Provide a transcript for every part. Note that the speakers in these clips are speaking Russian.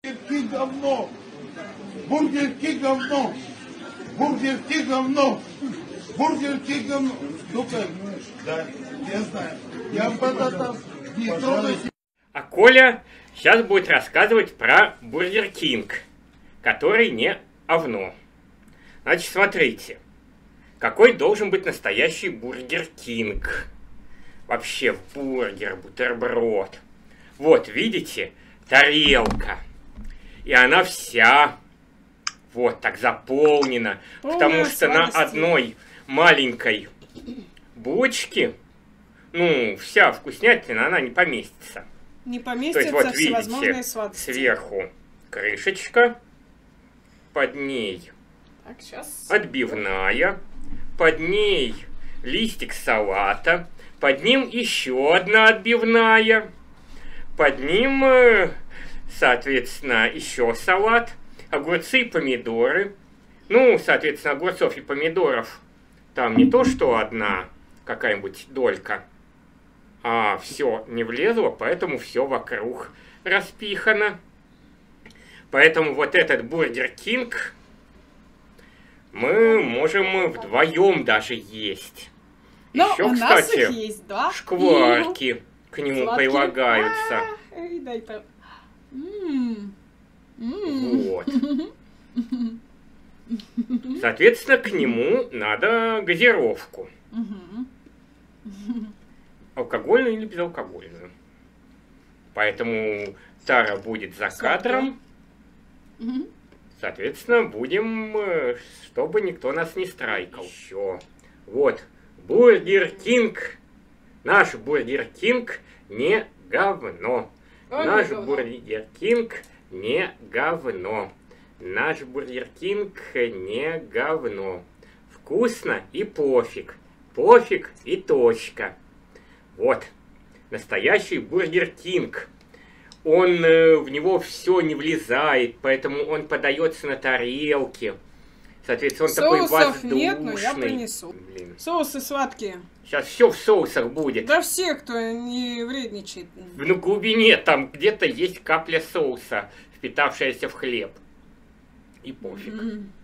Бургер говно! Бургер говно! Бургер говно! Бургер говно! Ну-ка, да, я знаю. Я потом не трогайте. А Коля сейчас будет рассказывать про Бургер Кинг, который не овно. Значит, смотрите, какой должен быть настоящий Бургер Кинг. Вообще бургер, бутерброд. Вот, видите, тарелка. И она вся вот так заполнена. Потому что на одной маленькой булочке, ну, вся вкуснятина, она не поместится. Не То поместятся есть, вот всевозможные видите, сладости. сверху крышечка, под ней Так, сейчас. отбивная, под ней листик салата, под ним еще одна отбивная, под ним, соответственно, еще салат, огурцы и помидоры. Ну, соответственно, огурцов и помидоров там не то, что одна какая-нибудь долька, а все не влезло, поэтому все вокруг распихано. Поэтому вот этот Бургер Кинг мы можем вдвоем даже есть. Но Еще, у нас кстати, их есть, да? шкварки к нему Сладкие. прилагаются. Эй, дай-то. Вот. Соответственно, к нему надо газировку. Алкогольную или безалкогольную. Поэтому Тара будет за кадром. Соответственно, будем, чтобы никто нас не страйкал. Еще. Вот. Бургер Кинг. Наш Бургер Кинг не говно. Наш Бургер Кинг не говно. Наш Бургер Кинг не говно. Вкусно и пофиг. Пофиг и точка. Вот. Настоящий Бургер Кинг. Он в него все не влезает, поэтому он подается на тарелке. Соответственно, он такой Соусов воздушный. нет, но я принесу. Блин. Соусы сладкие. Сейчас все в соусах будет. Да все, кто не вредничает. На глубине там где-то есть капля соуса, впитавшаяся в хлеб. И пофиг.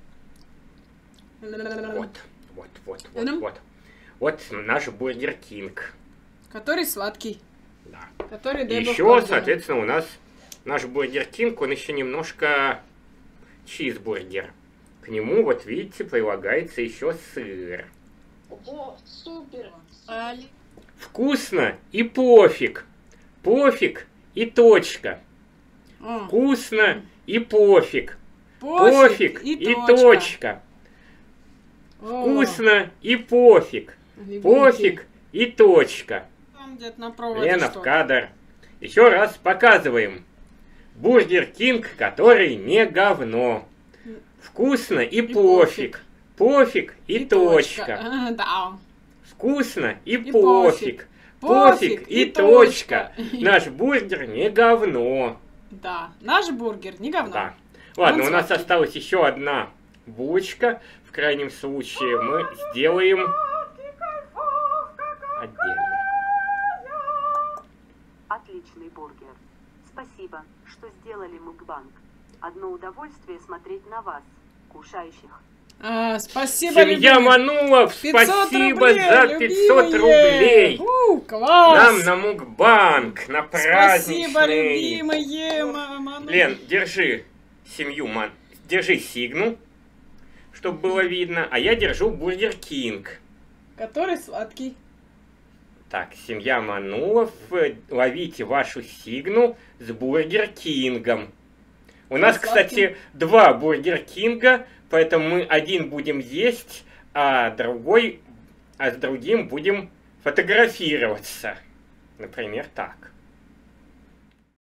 Вот. Вот наш Бургер Кинг. Который сладкий. Да. Который Еще, соответственно, у нас наш Бургер Кинг, он еще немножко чизбургер. К нему, вот видите, прилагается еще сыр. О, супер! Вкусно и пофиг. Пофиг и точка. О, Вкусно и пофиг. пофиг И точка. О, Вкусно и пофиг. любимый. Пофиг и точка. Там где-то на проводе Лена в что? кадр. Еще раз показываем. Бургер Кинг, который не говно. Вкусно и пофиг. Пофиг и точка. Да. Вкусно и И пофиг. Пофиг и точка. Наш бургер не говно. Да. Наш бургер не говно. Да. Ладно, Он у нас сладкий. осталась еще одна булочка. В крайнем случае мы сделаем отдельно. Отличный бургер. Спасибо, что сделали мукбанг. Одно удовольствие смотреть на вас, кушающих. Спасибо, Семья любимый. Манулов, 500 спасибо рублей, за 500 любимые. рублей. Класс. Нам на мукбанг, на праздничный. Спасибо, любимые. Мама. Лен, держи держи сигну, чтобы было видно, а я держу Бургер Кинг. Который сладкий. Так, семья Манулов, ловите вашу сигну с Бургер Кингом. У нас, сладкий. кстати, два Бургер Кинга, поэтому мы один будем есть, а с другим будем фотографироваться. Например, так.